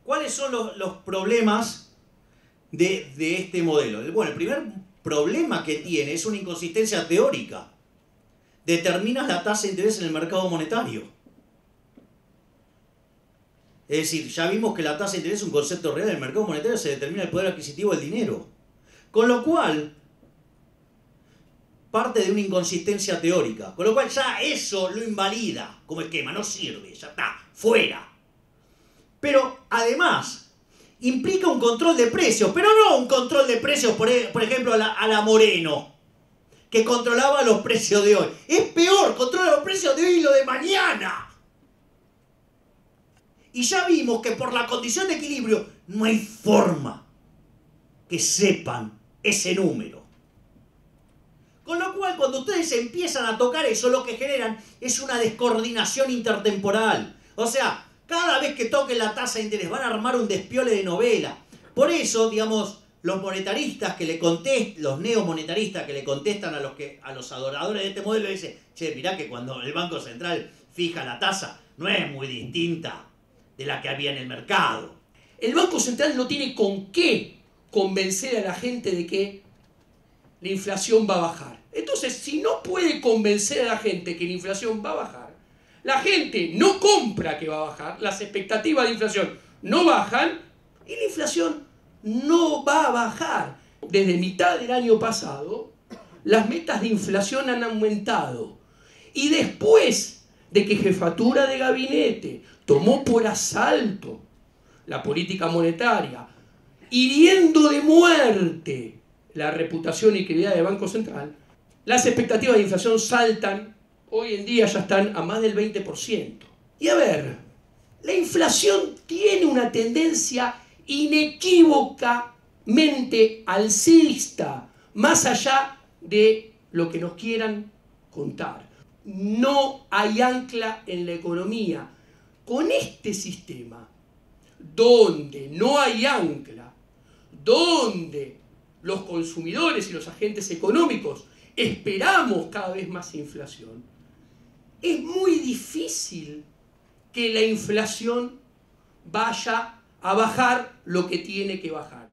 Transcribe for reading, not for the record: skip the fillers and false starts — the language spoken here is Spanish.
¿cuáles son los problemas de este modelo? Bueno, el primer problema que tiene es una inconsistencia teórica. Determinas la tasa de interés en el mercado monetario. Es decir, ya vimos que la tasa de interés es un concepto real. En el mercado monetario se determina el poder adquisitivo del dinero. Con lo cual, parte de una inconsistencia teórica. Con lo cual ya eso lo invalida como esquema, no sirve, ya está, fuera. Pero además, implica un control de precios, pero no un control de precios, por ejemplo, a la Moreno, que controlaba los precios de hoy. Es peor, controla los precios de hoy y lo de mañana. Y ya vimos que por la condición de equilibrio no hay forma que sepan ese número. Con lo cual, cuando ustedes empiezan a tocar eso, lo que generan es una descoordinación intertemporal. O sea, cada vez que toquen la tasa de interés van a armar un despiole de novela. Por eso, digamos, los monetaristas que le contestan, los neomonetaristas que le contestan a los adoradores de este modelo, dicen, che, mirá que cuando el Banco Central fija la tasa, no es muy distinta de la que había en el mercado. El Banco Central no tiene con qué convencer a la gente de que la inflación va a bajar. Entonces, si no puede convencer a la gente que la inflación va a bajar, la gente no compra que va a bajar, las expectativas de inflación no bajan y la inflación no va a bajar. Desde mitad del año pasado, las metas de inflación han aumentado. Y después de que Jefatura de Gabinete tomó por asalto la política monetaria, hiriendo de muerte la reputación y credibilidad del Banco Central, las expectativas de inflación saltan, hoy en día ya están a más del 20%. Y a ver, la inflación tiene una tendencia inequívocamente alcista, más allá de lo que nos quieran contar. No hay ancla en la economía. Con este sistema, donde no hay ancla, donde los consumidores y los agentes económicos esperamos cada vez más inflación, es muy difícil que la inflación vaya a bajar lo que tiene que bajar.